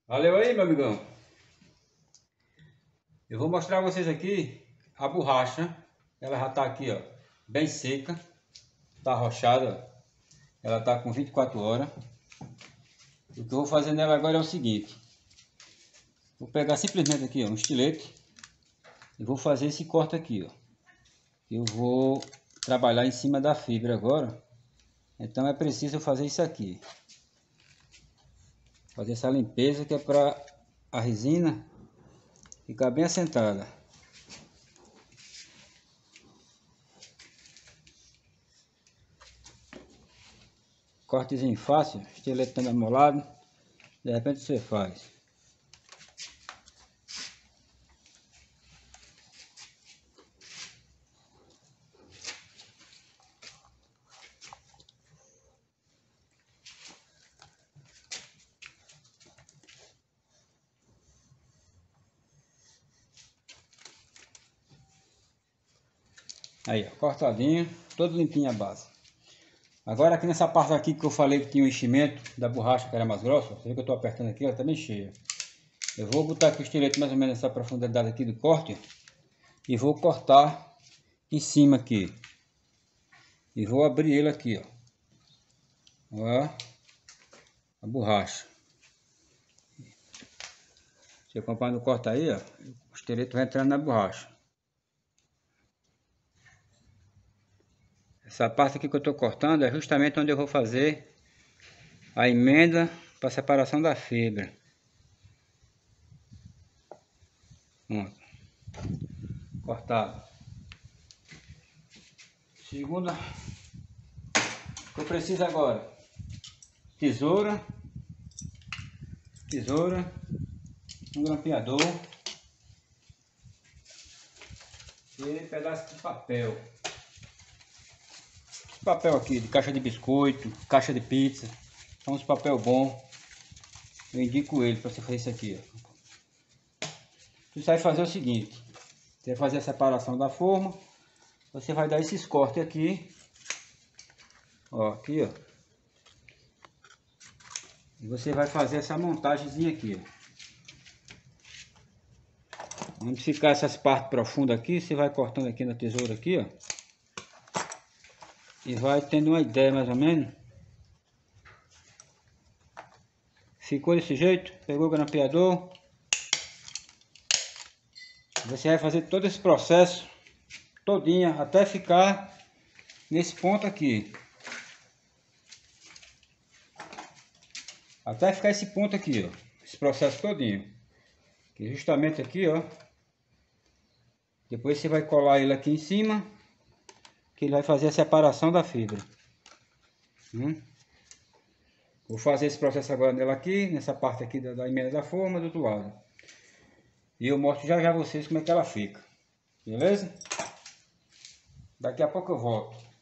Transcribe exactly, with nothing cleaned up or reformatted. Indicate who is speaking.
Speaker 1: Valeu aí, meu amigão. Eu vou mostrar a vocês aqui a borracha. Ela já tá aqui, ó, bem seca. Tá arrochada. Ela tá com vinte e quatro horas. O que eu vou fazer nela agora é o seguinte. Vou pegar simplesmente aqui, ó, um estilete. E vou fazer esse corte aqui, ó. Eu vou trabalhar em cima da fibra agora. Então é preciso fazer isso aqui. Fazer essa limpeza que é para a resina ficar bem assentada. Cortezinho fácil, estilete também amolado. De repente você faz. Aí, ó, cortadinho, todo limpinho a base. Agora aqui nessa parte aqui que eu falei que tinha o enchimento da borracha que era mais grossa, você vê que eu estou apertando aqui, ela tá bem cheia. Eu vou botar aqui o estilete mais ou menos nessa profundidade aqui do corte e vou cortar em cima aqui. E vou abrir ele aqui, ó. Ó, a borracha. Você acompanha o corte aí, ó, o estilete vai entrando na borracha. Essa parte aqui que eu estou cortando é justamente onde eu vou fazer a emenda para separação da fibra. Pronto. Cortado. Segunda que eu preciso agora: tesoura, tesoura, um grampeador e pedaço de papel. Esse papel aqui de caixa de biscoito, caixa de pizza, são uns papel bom. Eu indico ele para você fazer isso aqui, ó. Você vai fazer o seguinte: você vai fazer a separação da forma. Você vai dar esses cortes aqui, ó, aqui, ó. E você vai fazer essa montagemzinha aqui, ó. Onde ficar essas partes profundas aqui, você vai cortando aqui na tesoura aqui, ó. E vai tendo uma ideia mais ou menos. Ficou desse jeito, pegou o grampeador. Você vai fazer todo esse processo todinha até ficar nesse ponto aqui. Até ficar esse ponto aqui, ó. Esse processo todinho. Que justamente aqui, ó. Depois você vai colar ele aqui em cima, que ele vai fazer a separação da fibra. Hum? Vou fazer esse processo agora nela aqui, nessa parte aqui da, da emenda da forma, do outro lado. E eu mostro já já a vocês como é que ela fica. Beleza? Daqui a pouco eu volto.